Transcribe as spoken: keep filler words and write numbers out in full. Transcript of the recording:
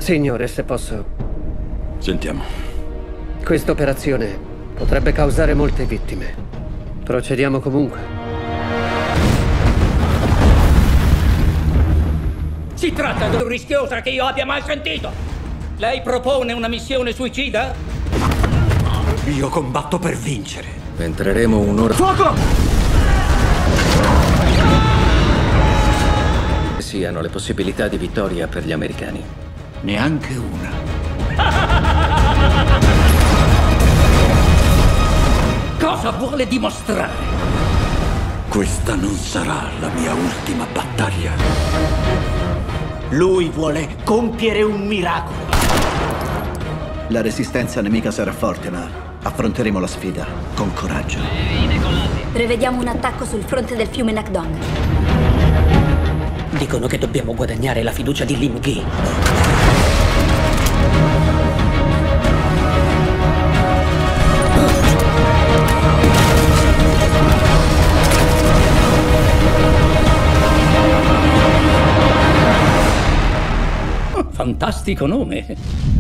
Signore, se posso... Sentiamo. Questa operazione potrebbe causare molte vittime. Procediamo comunque. Si tratta di più rischiosa che io abbia mai sentito. Lei propone una missione suicida? Io combatto per vincere. Entreremo un'ora... Fuoco! Siano le possibilità di vittoria per gli americani. Neanche una. Cosa vuole dimostrare? Questa non sarà la mia ultima battaglia. Lui vuole compiere un miracolo. La resistenza nemica sarà forte, ma affronteremo la sfida con coraggio. Prevediamo un attacco sul fronte del fiume Nakdong. Dicono che dobbiamo guadagnare la fiducia di Lim Gi. Fantastico nome.